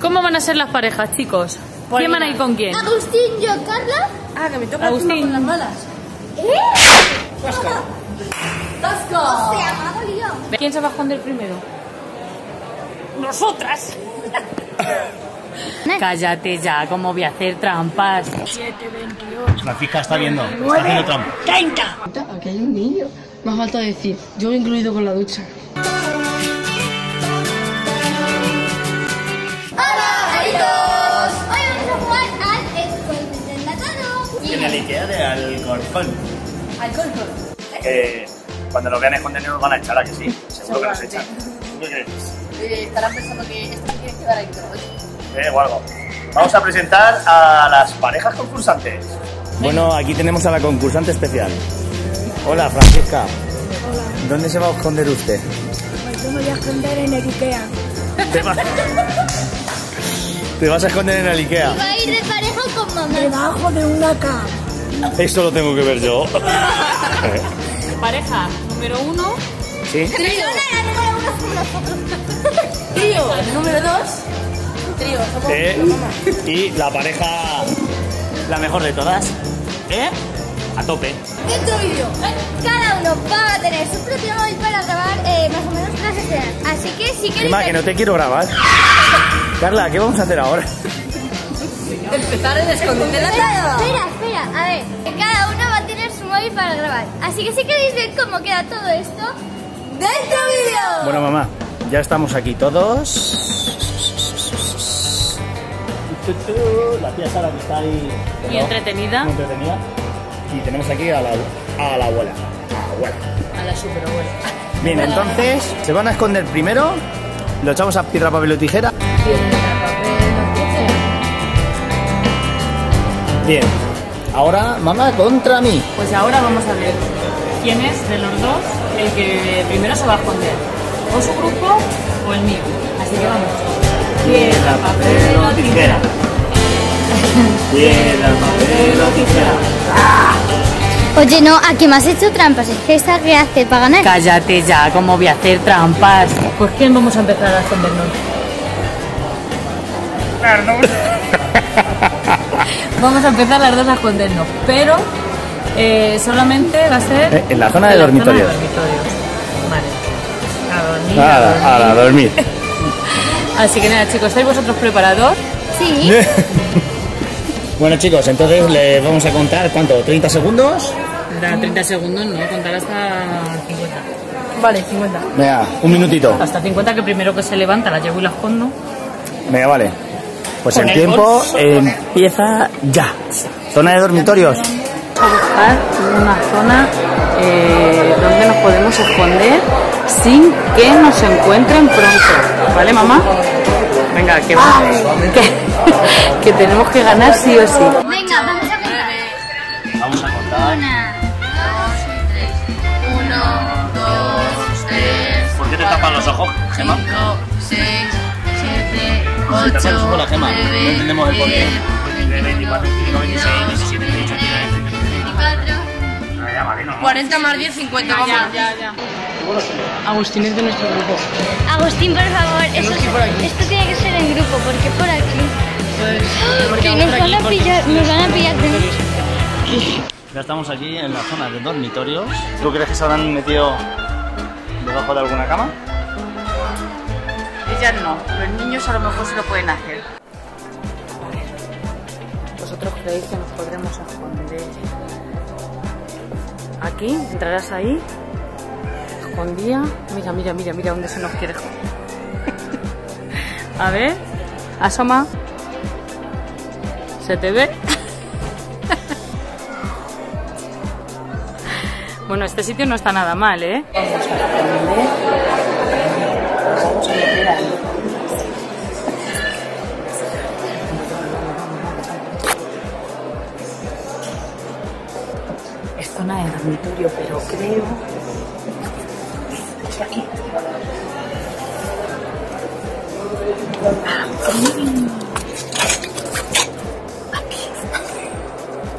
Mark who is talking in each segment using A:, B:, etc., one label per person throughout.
A: ¿Cómo van a ser las parejas, chicos? ¿Quién van a ir con quién?
B: Agustín, yo, Carla.
C: Ah, que me toca
A: Agustín.
C: con las malas.
B: ¡Tasco!
C: ¡Tasco!
B: Se llama Lío.
A: ¿Quién se va a esconder primero?
C: ¡Nosotras!
A: Cállate ya, ¿cómo voy a hacer trampas?
C: 7, 28.
D: Francisca está viendo. Está haciendo trampa.
C: 30. Aquí hay un niño. Me falta decir, yo incluido con la ducha.
B: ¡Hola, amigos! Hoy vamos a jugar al esconde enlatado.
D: En el Ikea de Alcorcón.
C: Alcohol.
D: Cuando nos vean esconder nos van a echar, ¿a que sí? Seguro que nos echan. ¿Tú qué crees?
C: Estarán pensando que esto tiene que quedar ahí todo.
D: O algo. Vamos a presentar a las parejas concursantes. Bueno, aquí tenemos a la concursante especial. Hola, Francisca.
E: Hola,
D: ¿Dónde se va a esconder usted?
E: pues yo me voy a esconder en el Ikea.
D: Te vas a esconder en el Ikea.
B: Va a ir de pareja con mamá.
E: Debajo de una cama.
D: Esto lo tengo que ver yo.
A: Pareja número 1.
D: ¿Sí?
B: Trío. La número 1 somos nosotros.
C: Trío, número 2. Trío, somos
D: Y la pareja, la mejor de todas, a tope.
B: Dentro vídeo. Cada uno va a tener su propio móvil para grabar más o menos las escenas. Así que si queréis...
D: Emma, que no te quiero grabar. Carla, ¿qué vamos a hacer ahora?
C: empezar el escondite enlatado.
B: Espera. A ver, que cada uno va a tener su móvil para grabar. Así que si queréis ver cómo queda todo esto, ¡dentro vídeo!
D: Bueno, mamá, ya estamos aquí todos. La tía Sara que está ahí
A: Y entretenida.
D: muy entretenida. Y tenemos aquí a la abuela.
A: A la superabuela.
D: Bien, entonces, se van a esconder primero. Lo echamos a piedra, papel o tijera. Bien, ahora mamá contra mí.
A: Pues ahora vamos a ver quién es de los dos el que primero se va a esconder. O su grupo o el mío. Así que vamos.
D: Piedra, papel o tijera. Piedra, papel o tijera.
B: Oye, no, ¿a qué me has hecho trampas? Es que esta que hace para ganar.
A: Cállate ya, ¿cómo voy a hacer trampas? ¿Por quién vamos a empezar a escondernos? Vamos a empezar las dos a escondernos, pero solamente va a ser...
D: En la zona de dormitorios.
A: Vale. A dormir.
D: A dormir.
A: Así que nada, chicos, ¿estáis vosotros preparados?
B: Sí.
D: Bueno, chicos, entonces les vamos a contar, ¿cuánto? ¿30 segundos?
A: Da 30 segundos, no, contar hasta 50.
C: Vale, 50.
D: Venga, un minutito.
A: Hasta 50, que primero que se levanta la llevo y la escondo.
D: Venga, vale. Pues
A: Con
D: el
A: el
D: tiempo
A: bolso.
D: empieza ya. Zona de dormitorios.
A: A buscar una zona donde nos podemos esconder sin que nos encuentren pronto. ¿Vale, mamá? Venga, que tenemos que ganar sí o sí.
B: Venga, vamos a empezar.
D: Vamos a contar.
B: 1, 2, 3.
D: ¿Por qué te tapan los ojos, Gemma?
B: 5, 6, 7,
D: Si te tapan los ojos la Gemma, no
B: 9,
D: entendemos el porqué.
B: 10,
D: 24, 25, 26, 27, 28,
B: 24.
C: 40 más 10, 50. Vamos.
A: Ya. Agustín es de nuestro grupo.
B: Agustín, por favor, esto tiene que ser en grupo, porque por aquí. Que nos van a pillar,
D: Ya estamos aquí en la zona de dormitorios. ¿Tú crees que se habrán metido debajo de alguna cama?
A: Ellas no, los niños a lo mejor se lo pueden hacer. ¿Vosotros creéis que nos podremos esconder? Aquí, entrarás ahí, escondida. Mira dónde se nos quiere esconder. A ver, asoma. ¿Se te ve? Bueno, este sitio no está nada mal, ¿eh? Vamos a esconder. Vamos a meter ahí. Es zona de dormitorio, pero creo... Es aquí.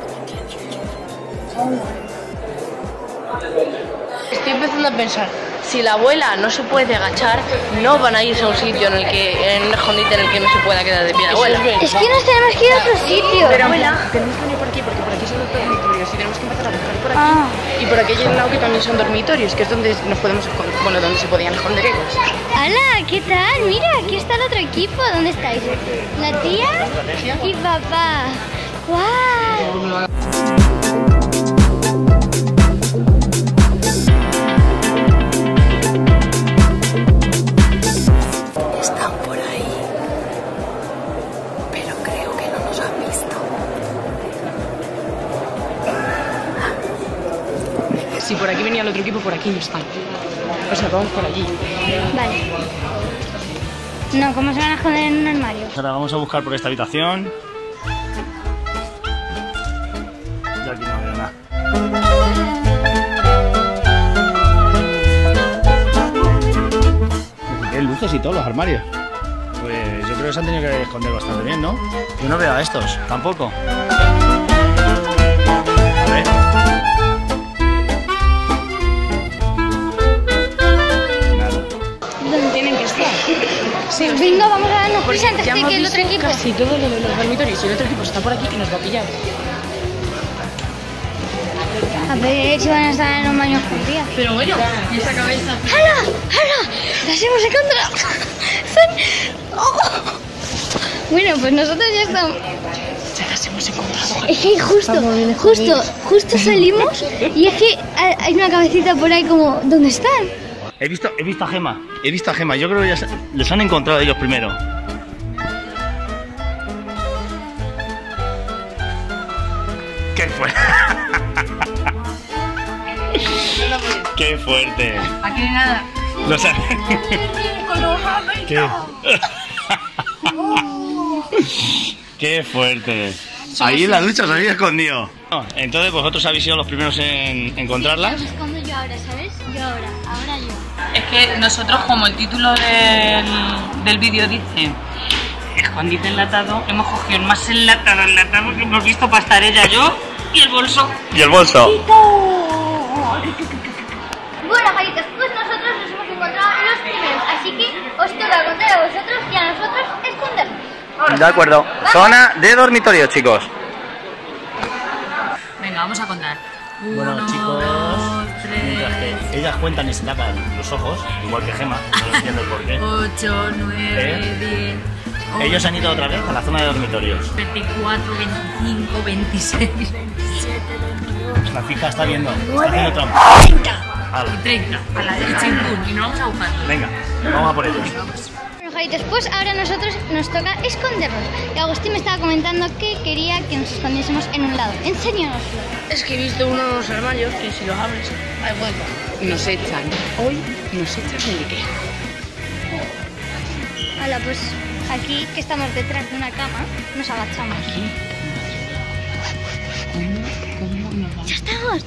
C: Estoy empezando a pensar. si la abuela no se puede agachar, no van a irse a un sitio en un escondite en el que no se pueda quedar de pie la abuela.
B: Es que nos tenemos que ir a otro sitio.
C: Pero abuela, tenemos que venir por aquí porque por aquí son los dormitorios y tenemos que empezar a buscar por aquí. Y por aquí hay un lado que también son dormitorios, que es donde nos podemos esconder, bueno, donde se podían esconder ellos.
B: ¡Hala! ¿Qué tal? Mira, aquí está el otro equipo. ¿Dónde estáis? La tía y papá. ¡Guau!
C: Están por ahí, pero creo que no nos han visto. Si por aquí venía el otro equipo, por aquí no están. O sea, vamos por allí.
B: Vale. No, ¿cómo se van a esconder en un armario?
D: Ahora vamos a buscar por esta habitación. Yo aquí no veo nada. Qué luces y todo, los armarios. Pues yo creo que se han tenido que esconder bastante bien, ¿no? Yo no veo a estos, tampoco. A ver. Nada.
C: ¿Dónde tienen que estar? Sí,
B: Venga, vamos a darnos prisa antes
C: ya
B: de
C: hemos
B: que el otro
C: visto
B: equipo.
C: casi todo lo de los dormitorios y el otro equipo está por aquí y nos va a pillar.
B: A ver si van a estar en un baño escondidas.
C: Pero bueno, ¿y esa cabeza?
B: ¡Hala! ¡Hala! ¡Las hemos encontrado! Son... ¡Oh! Bueno, pues nosotros ya estamos...
C: Ya las hemos encontrado.
B: Es que justo salimos y es que hay una cabecita por ahí como... ¿Dónde están?
D: He visto a Gema. He visto a Gema. Yo creo que ya les han encontrado ellos primero. ¡Qué fuerte! ¡Qué fuerte!
C: Aquí no hay nada.
D: No sé. ¿Qué? ¡Qué fuerte! Ahí en la ducha se había escondido. Entonces vosotros habéis sido los primeros en encontrarlas.
B: Me escondo yo ahora, ¿sabes? Yo ahora yo.
A: Es que nosotros, como el título del vídeo dice escondite enlatado, hemos cogido el más enlatado que hemos visto para estar ella, yo y el bolso.
D: Y el bolso.
B: Bueno, Jaritos, pues nosotros nos hemos encontrado los primeros, así que os toca contar a vosotros y a nosotros escondernos.
D: De acuerdo. Zona de dormitorio, chicos.
A: Venga, vamos a contar.
D: Bueno,
A: 1,
D: chicos,
A: 2, 3,
D: mientras que ellas cuentan y se tapan los ojos, igual que Gema, no entiendo el por qué.
A: 8, 9, 10.
D: Ellos han ido otra vez a la zona de dormitorios.
A: 24, 25, 26, 27, 28.
D: La fija está viendo, está haciendo trampa.
A: 30. A la derecha y nos vamos a buscar.
D: Venga, vamos a por ellos.
B: Bueno, Jaritos, pues ahora nosotros nos toca escondernos. Y Agustín me estaba comentando que quería que nos escondiésemos en un lado. Enséñanoslo.
C: Es que he visto uno de los armarios que si los abres, hay vuelta. Nos echan. Hoy nos echan de Ikea.
B: Hola, pues aquí que estamos detrás de una cama, nos agachamos.
C: ¿Cómo nos vamos?
B: ¡Ya estamos!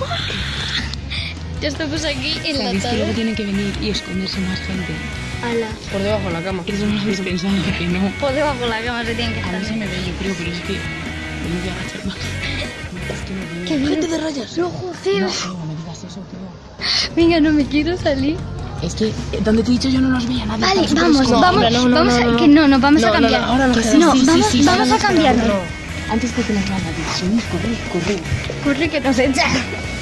B: Ya estamos aquí
C: ¿Sabéis que luego
B: enlatados.
C: tienen que venir y esconderse más gente?
B: ¡Hala!
C: Por debajo de la cama. Eso no lo habéis pensado, que no.
B: Por debajo de la cama se tienen que
C: A
B: estar.
C: mí se me ve, yo creo, pero es que no me voy a agachar más. Es que no veo.
B: ¡Qué bien!
C: ¡Gente de rayas!
B: ¡No, joder!
C: No me digas eso, tío.
B: Venga, no me quiero salir.
C: Es que donde te he dicho yo no nos veía nadie.
B: Vale,
C: Estamos
B: vamos,
C: todos
B: vamos,
C: como-
B: vamos a... Que no, nos vamos a
C: No,
B: cambiar.
C: ahora nos
B: Que
C: quedamos.
B: no,
C: Sí,
B: vamos a cambiarnos.
C: No. Antes de que nos vean nadie. Subimos, corre.
B: Corre que nos echan.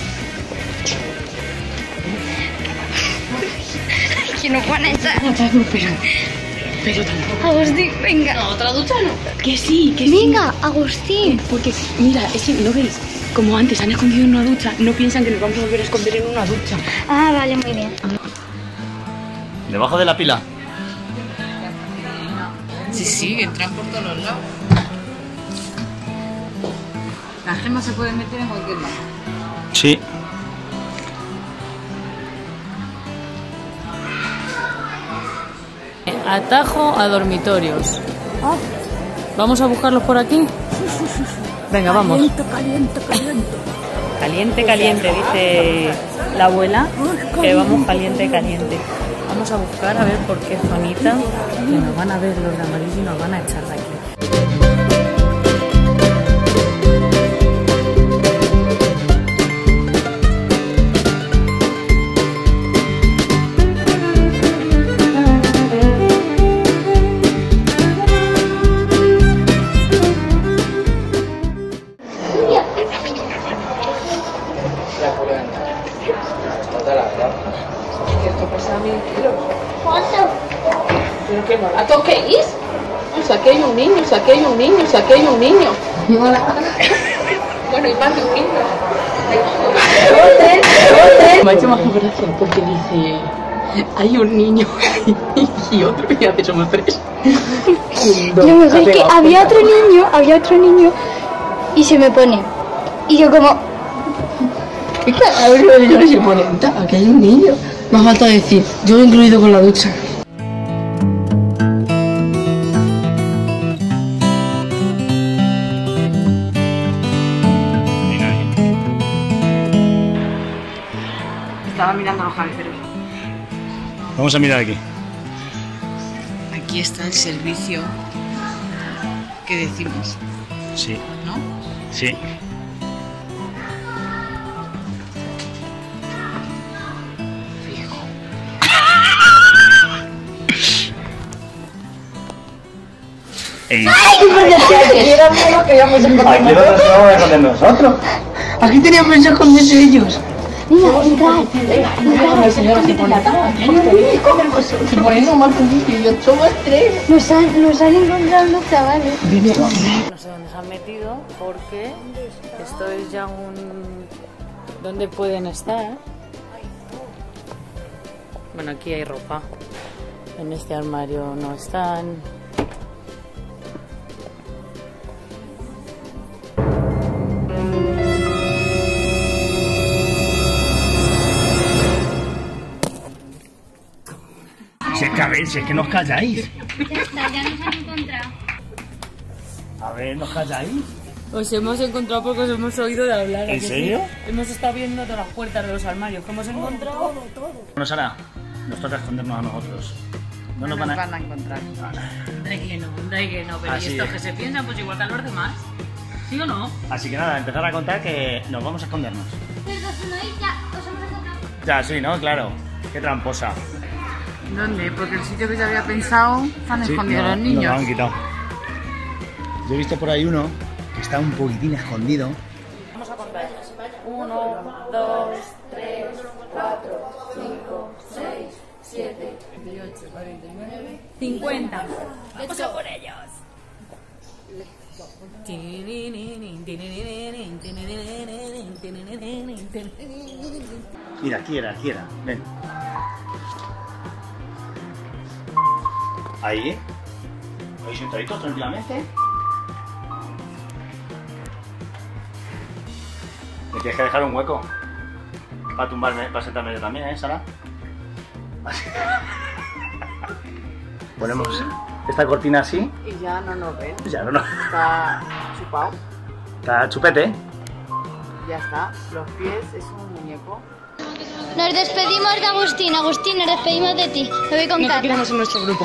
B: Que nos van a echar.
C: Pero tampoco.
B: Agustín, venga.
C: No, otra ducha no. Que sí.
B: Venga, Agustín.
C: Porque, mira, es que, ¿no veis? Como antes han escondido en una ducha, no piensan que nos vamos a volver a esconder en una ducha.
B: Ah, vale, muy bien.
D: Debajo de la pila.
A: Sí, entran por todos lados. La gema se puede meter en cualquier lado.
D: Sí.
A: Atajo a dormitorios. ¿Vamos a buscarlos por aquí? Venga, vamos. Caliente, dice la abuela, que vamos caliente. Vamos a buscar a ver por qué zonita, que nos van a ver los de amarillo y nos van a echar de aquí.
C: aquí hay un niño, aquí hay un niño, aquí hay un niño. Bueno, y más de un niño. Me ha hecho más gracia porque dice, hay un niño y otro, y hace somos tres.
B: Lo mejor es que había otro niño y se me pone. Y yo como...
C: Claro, yo se pone, aquí hay un niño. Más falta decir, yo lo he incluido con la ducha. Estaba mirando los mamíferos.
D: Vamos a mirar aquí.
C: Aquí está el servicio que decimos,
D: Sí,
C: ¿no?
D: sí.
C: Fijo.
D: Aquí no nos vamos a esconder nosotros.
C: Aquí tenían pensado esconderse ellos.
B: Mira, entra.
C: La señora se pone se pone normal y yo somos tres.
B: Nos han encontrado los chavales.
A: No sé dónde se han metido porque esto es ya un... ¿Dónde pueden estar? Bueno, aquí hay ropa. En este armario no están.
D: Si es que a ver, si es que nos calláis.
B: Ya está, ya nos han encontrado.
D: A ver, ¿nos calláis?
A: Os hemos encontrado porque os hemos oído de hablar.
D: ¿En serio?
A: Hemos estado viendo todas las puertas de los armarios que hemos encontrado.
D: Bueno, Sara, nos toca escondernos a nosotros. No nos van a
A: encontrar. De que no, pero
D: Así
A: ¿y estos
D: es.
A: que se piensan? Pues igual que a los demás. ¿Sí o no?
D: Así que nada, empezar a contar que nos vamos a escondernos. Ya, sí, ¿no? Claro. Qué tramposa.
A: ¿Dónde? Porque el sitio que se había pensado han
D: Sí,
A: escondido a los
D: nos
A: niños.
D: lo han quitado. Yo he visto por ahí uno que está un poquitín escondido.
A: Vamos a contar. 1, 2, 3, 4, 5, 6, 7, 28, 49, 50. ¡Vamos a por ellos!
D: Mira, aquí era. Ven. Ahí. Ahí sentaditos tranquilamente. Me tienes que dejar un hueco para tumbarme, para sentarme yo también, ¿eh, Sara? Así. Ponemos esta cortina así.
C: Y ya no nos ven.
D: Ya no.
C: Está chupado.
D: Está chupete.
C: Ya está. Los pies es un muñeco.
B: Nos despedimos de Agustín. Agustín, nos despedimos de ti. Me voy con
C: No te
B: Carla.
C: quedamos en nuestro grupo.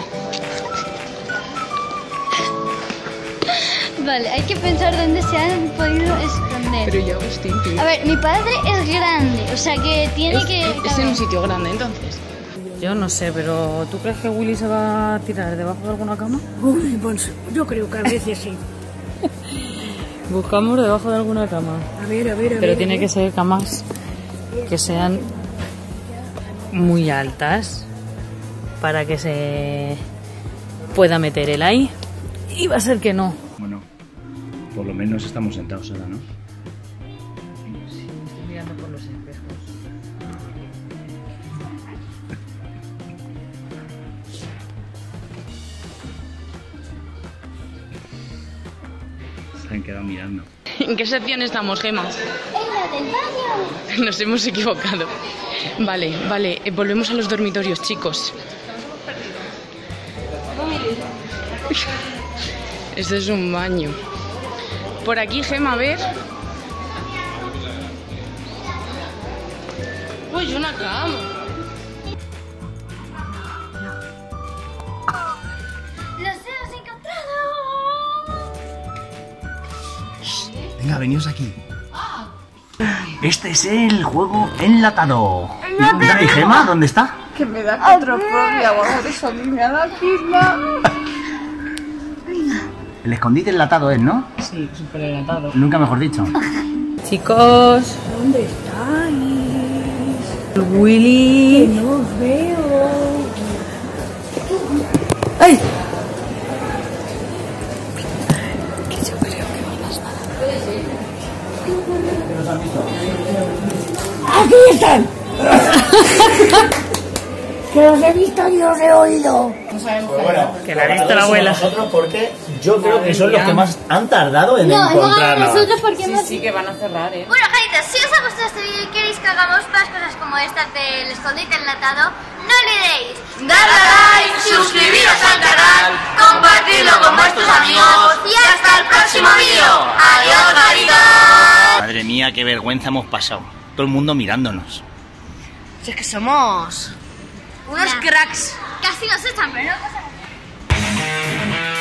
B: Vale, hay que pensar dónde se han podido esconder.
C: Pero ya Agustín, tío.
B: A ver, mi padre es grande, o sea que tiene
C: Es en un sitio grande, entonces.
A: Yo no sé, pero ¿tú crees que Willy se va a tirar debajo de alguna cama?
E: Uy, pues yo creo que a veces sí.
A: Buscamos debajo de alguna cama.
E: A ver.
A: Pero tiene que ser camas que sean muy altas para que se pueda meter él ahí. Y va a ser que no.
D: Bueno, por lo menos estamos sentados ahora, ¿no?
A: Sí, estoy mirando por los espejos.
D: Se han quedado mirando.
C: ¿En qué sección estamos, Gema?
B: En la del baño.
C: Nos hemos equivocado. Vale, volvemos a los dormitorios, chicos. Esto es un baño. Por aquí, Gema, a ver. Uy, una cama.
B: ¡Los hemos encontrado!
D: Venga, veníos aquí. Este es el juego enlatado. ¿Y Gema? ¿Dónde está?
C: Que me da claustrofobia, por eso a mí me da quisma.
D: El escondite enlatado es, ¿no?
A: Sí, súper enlatado.
D: Nunca mejor dicho.
A: Chicos,
E: ¿Dónde estáis?
A: Willy.
E: No os veo.
A: ¡Ay!
E: están? Que los he visto y los he oído.
C: No sabemos
D: Pues bueno,
A: Que la ha visto la abuela.
D: Nosotros porque yo creo que son los que más han tardado en
B: No, hemos ganado
D: encontrarnos.
B: nosotros porque hemos...
C: Sí, que van a cerrar,
B: Bueno, gente, si os ha gustado este vídeo y queréis que hagamos más cosas como estas del escondite enlatado, no olvidéis darle a like, suscribiros al canal, compartirlo con vuestros amigos y hasta el próximo vídeo. ¡Adiós, garitos!
D: Madre mía, qué vergüenza hemos pasado. Todo el mundo mirándonos.
C: Si es que somos unos cracks.
B: Casi nos echan, pero no pasa nada.